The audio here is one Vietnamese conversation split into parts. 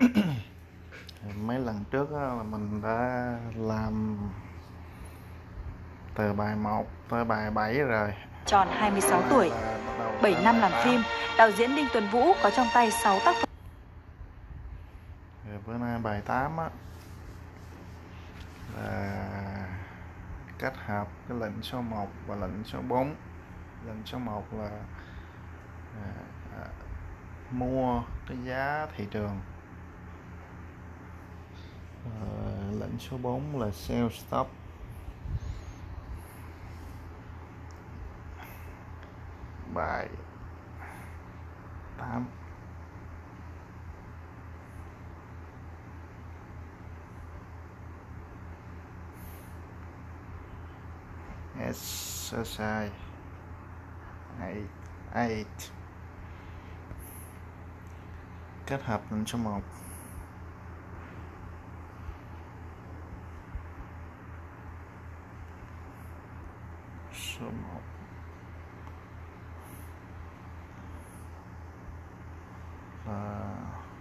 Mấy lần trước là mình đã làm từ bài 1 tới bài 7 rồi. Tròn 26 tuổi, 7 năm làm phim, đạo diễn Đinh Tuấn Vũ có trong tay 6 tác phẩm. Bữa nay bài 8 là kết hợp cái lệnh số 1 và lệnh số 4. Lệnh số 1 là mua cái giá thị trường. Lệnh số 4 là sell stop. Bài 8. Exercise 8. Kết hợp lệnh số 1. Số 1 là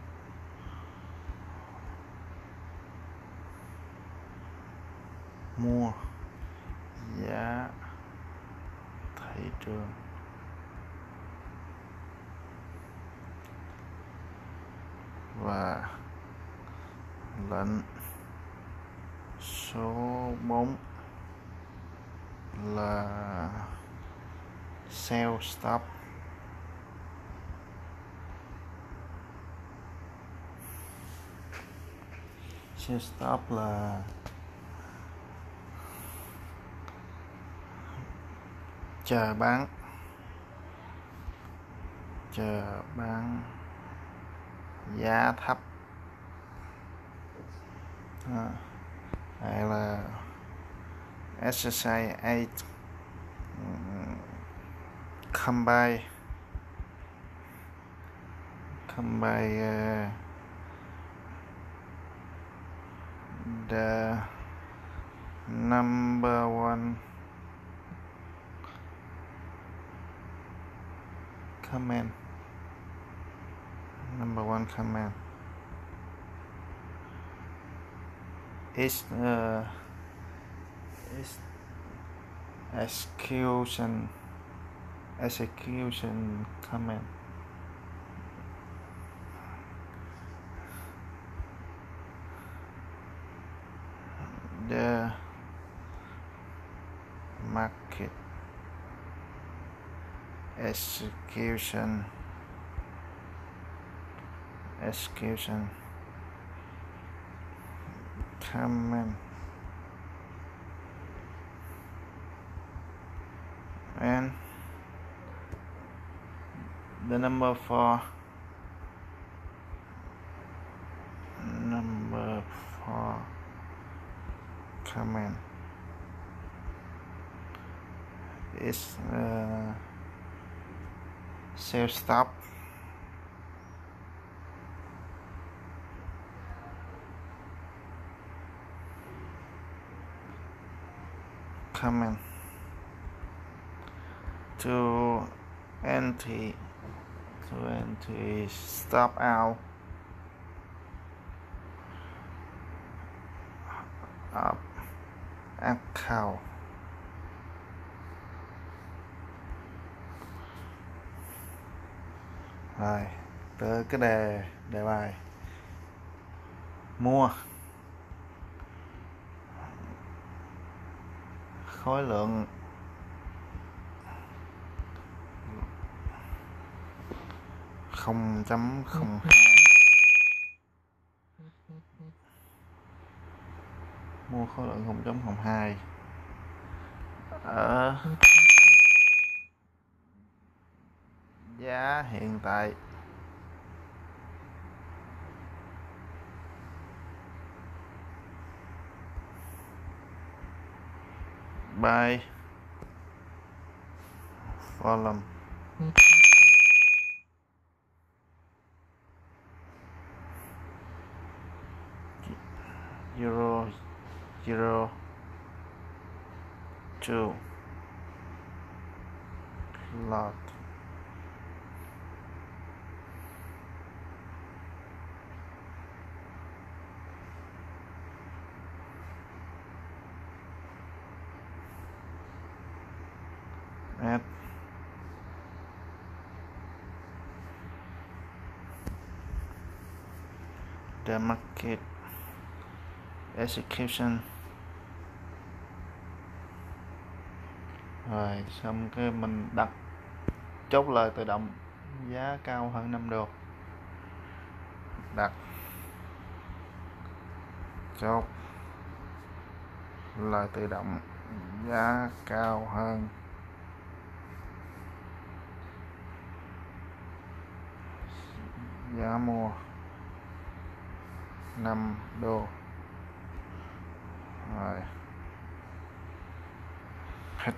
mua giá thị trường và lệnh số 4 là sell stop. Sell stop là chờ bán giá thấp. Hay là exercise 8 combine the number one comment is execution comment. The market execution comment and the number 4 comment is sell stop. Comment to entry stop out of account. Rồi tới cái đề bài mua khối lượng mua khối lượng 0.02 ở giá hiện tại by volume zero two lot. the market execution. Rồi xong cái mình đặt chốt lời tự động giá cao hơn 5 đô. Đặt chốt lời tự động giá cao hơn giá mua 5 đô. Rồi hết.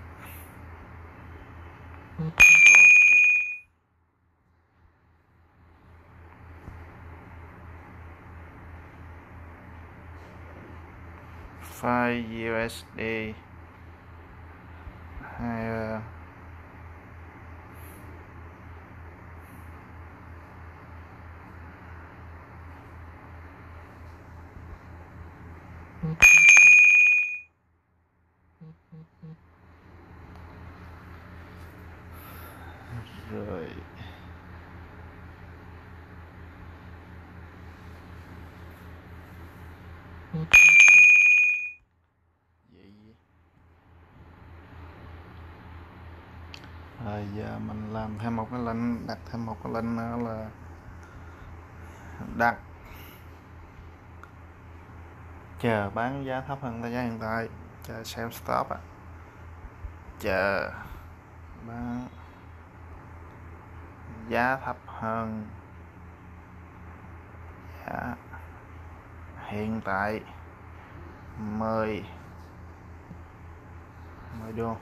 File USD hay rồi rồi giờ mình làm thêm một cái lệnh, đặt thêm một cái lệnh nữa là đặt chờ bán giá thấp hơn giá hiện tại, chờ sell stop á, chờ bán giá thấp hơn giá hiện tại 10 đô.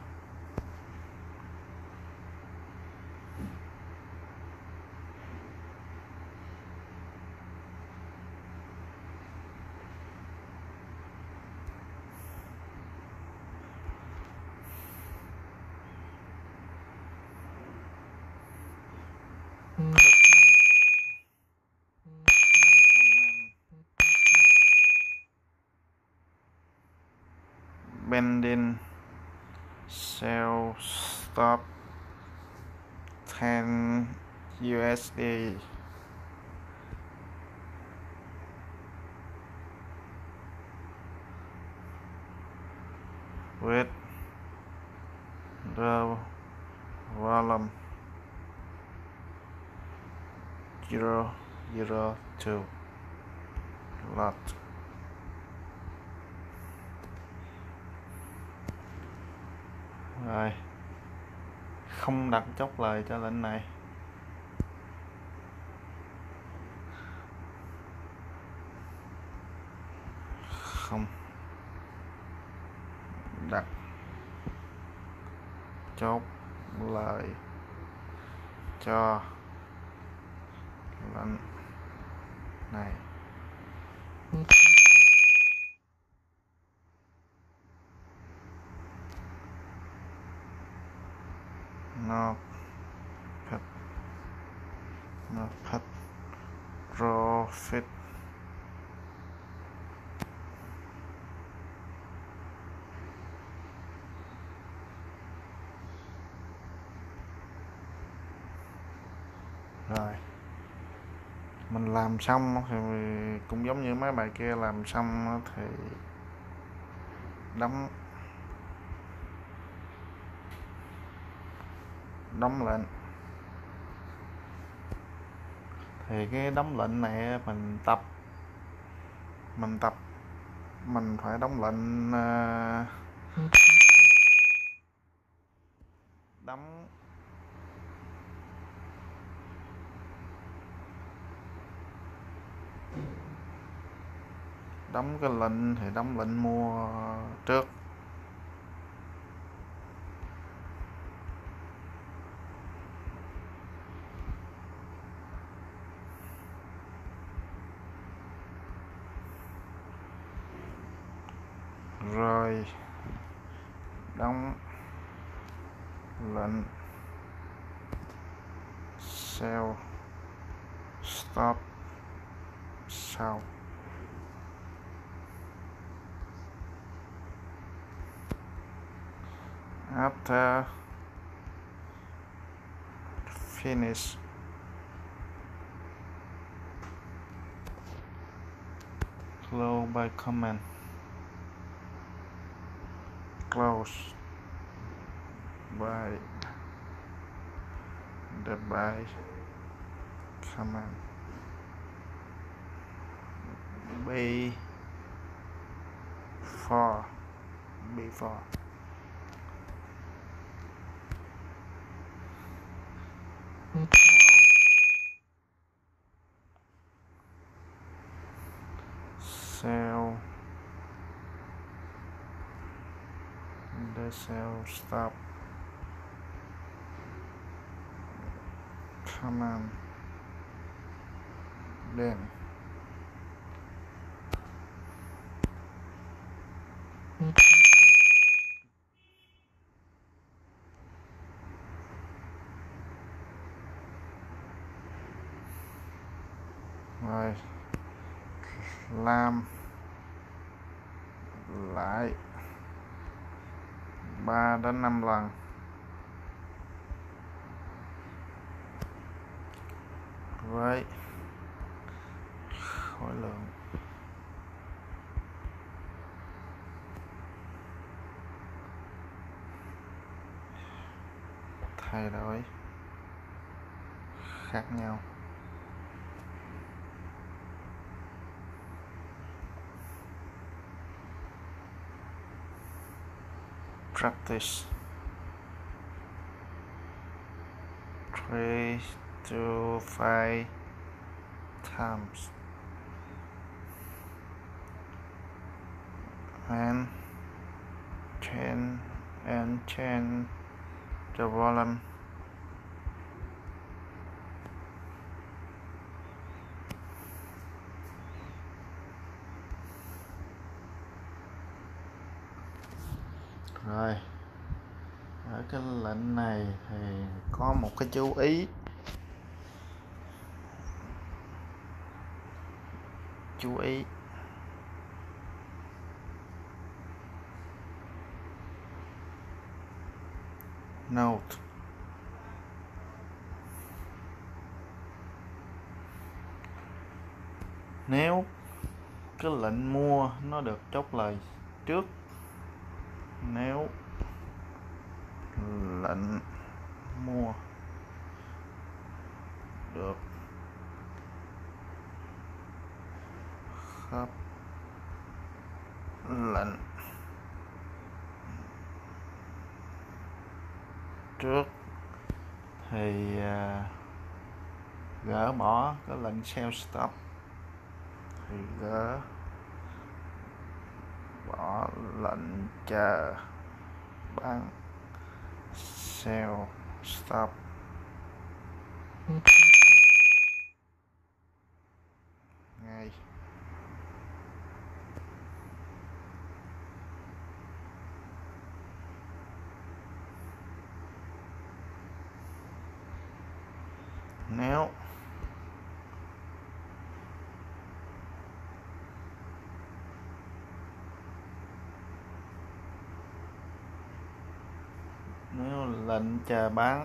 Pending sell stop 10 USD with the volume 002 lot. Rồi không đặt chốt lời cho lệnh này. Không đặt chốt lời cho lệnh này. Nó phật profit rồi mình làm xong thì cũng giống như mấy bài kia, làm xong thì đóng lệnh. Thì cái đóng lệnh này mình phải đóng lệnh đóng cái lệnh thì đóng lệnh mua trước. Rồi đóng lệnh sell stop sau. After finish close by command, close by the by command, before cell the cell stop command, then rồi làm lại 3 đến 5 lần với khối lượng thay đổi khác nhau. Practice 3 to 5 times and change the volume. Rồi, ở cái lệnh này thì có một cái chú ý. Note: nếu cái lệnh mua nó được chốt lời trước, nếu lệnh mua được khớp lệnh trước thì gỡ bỏ cái lệnh sell stop, thì gỡ bỏ lệnh chờ bán sell stop ngay. Nếu lệnh chờ bán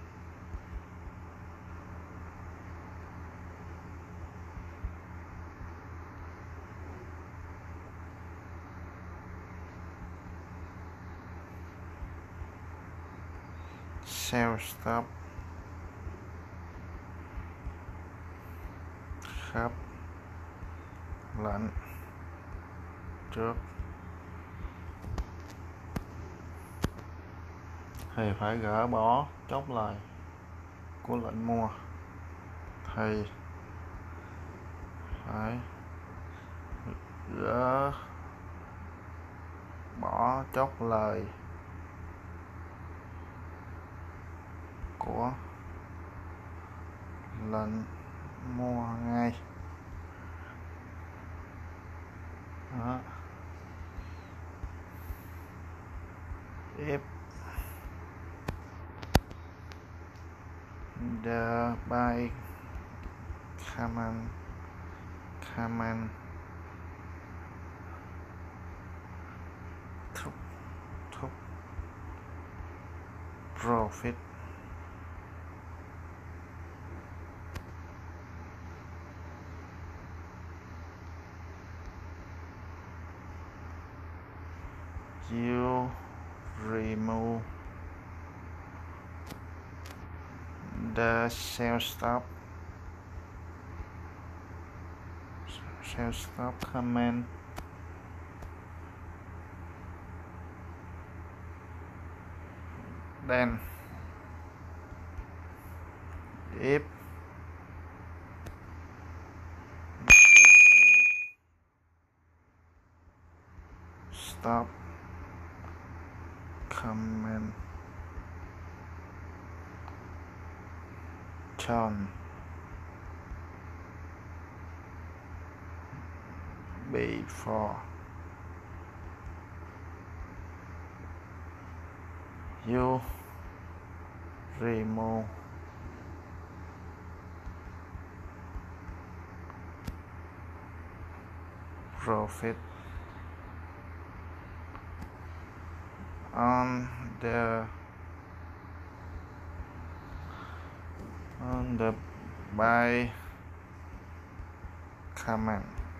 sell stop khớp lệnh trước thì phải gỡ bỏ chốt lời của lệnh mua, thì phải gỡ bỏ chốt lời của lệnh mua ngay. Đó. If the buy command took profit you remove the shall stop command then if the shall stop command turn before you remove profit on the buy command.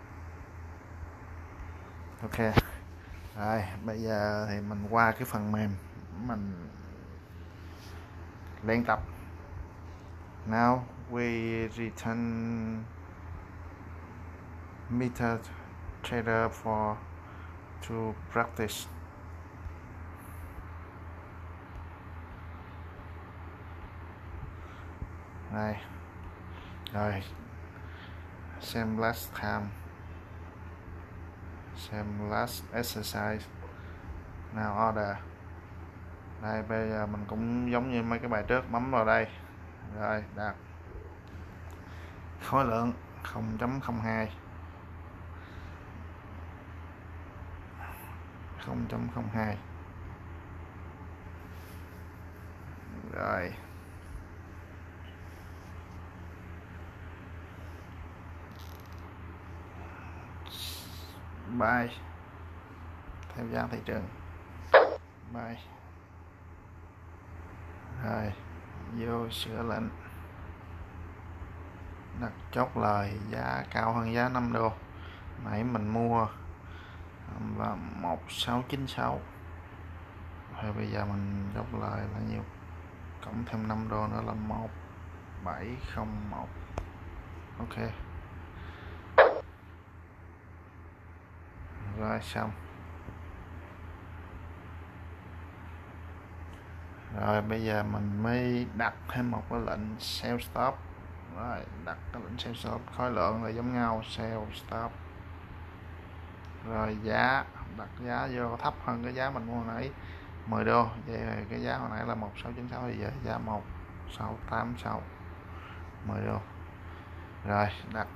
Ok, rồi bây giờ thì mình qua cái phần mềm mình luyện tập. Now we return MetaTrader to practice. Đây rồi, xem last time, xem last exercise, now order. Đây bây giờ mình cũng giống như mấy cái bài trước, bấm vào đây rồi đặt khối lượng 0.02 rồi buy theo giá thị trường, buy rồi vô sửa lệnh, đặt chốt lời giá cao hơn giá 5 đô nãy mình mua là 1696, rồi bây giờ mình chốt lời là nhiêu, cộng thêm 5 đô nữa là 1701. Ok rồi xong. Rồi bây giờ mình mới đặt thêm một cái lệnh sell stop. Rồi đặt cái lệnh sell stop, khối lượng là giống nhau, sell stop. Rồi giá, đặt giá vô thấp hơn cái giá mình mua hồi nãy 10 đô. Vậy thì cái giá hồi nãy là 1696 thì giờ giá 1686 10 đô. Rồi đặt.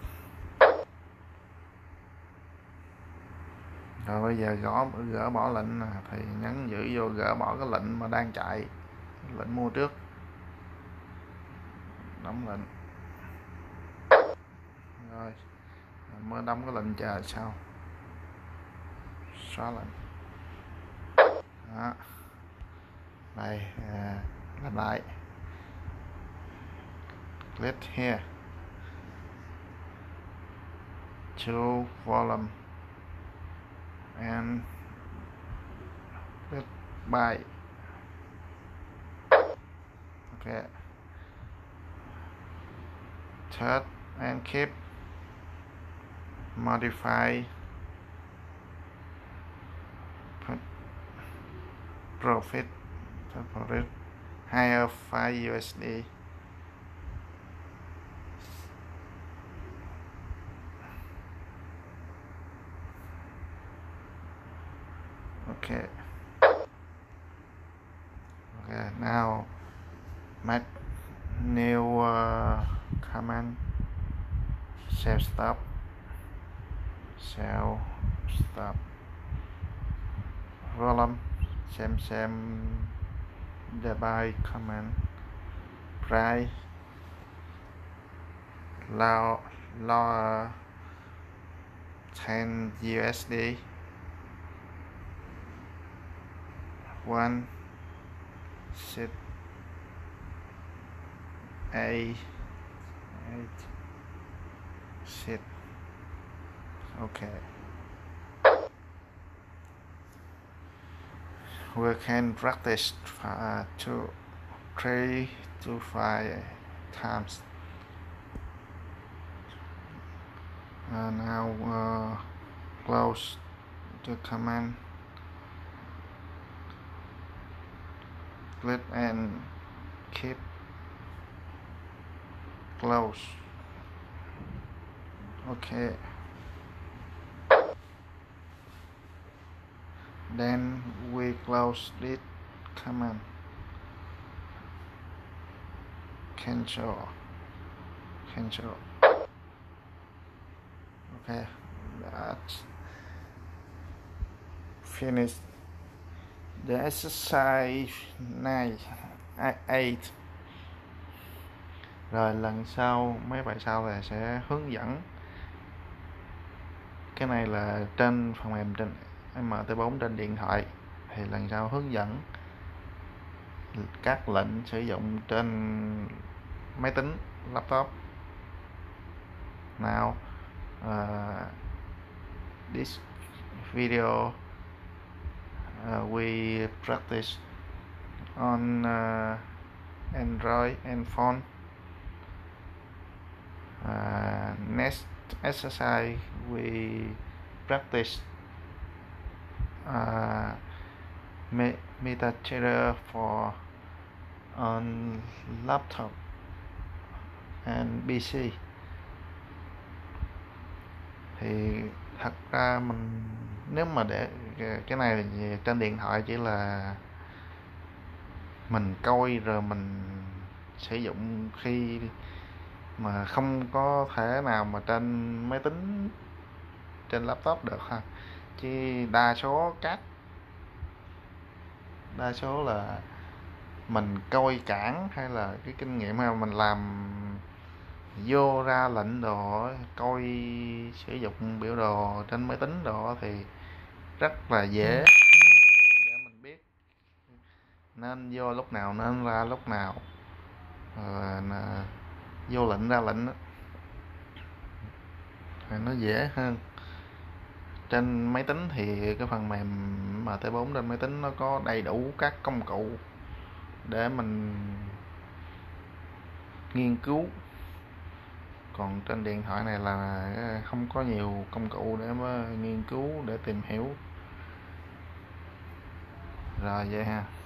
Rồi bây giờ gỡ bỏ lệnh thì nhấn giữ vô gỡ bỏ cái lệnh mà đang chạy, lệnh mua trước, đóng lệnh. Rồi mới đóng cái lệnh chờ sau, xóa lệnh. Đó. Đây làm lại, click here to volume and click buy. Okay, third and keep modify profit higher 5 USD. Okay. Okay, now make new command, sell stop volume, same the buy command, price lower 10 USD, 1 set a 8 set. Okay. we can practice 3 to 5 times. Now close the command, click and keep close. Okay, then we close this command, cancel. Okay, that's finished the exercise 8. Rồi lần sau mấy bài sau là sẽ hướng dẫn. Cái này là trên phần mềm trên MT4 trên điện thoại, thì lần sau hướng dẫn các lệnh sử dụng trên máy tính laptop. Now this video we practice on Android and phone. Next exercise we practice MetaTrader for on laptop and PC. Thì thật ra mình nếu mà để cái này thì trên điện thoại chỉ là mình coi rồi mình sử dụng khi mà không có thể nào mà trên máy tính trên laptop được ha. Chứ đa số là mình coi cảng hay là cái kinh nghiệm mà mình làm vô ra lệnh đồ, coi sử dụng biểu đồ trên máy tính đồ thì rất là dễ để mình biết nên vô lúc nào nên ra lúc nào, vô lệnh ra lệnh đó. Nó dễ hơn. Trên máy tính thì cái phần mềm MT4 trên máy tính nó có đầy đủ các công cụ để mình nghiên cứu, còn trên điện thoại này là không có nhiều công cụ để mà nghiên cứu, để tìm hiểu. Rồi vậy ha.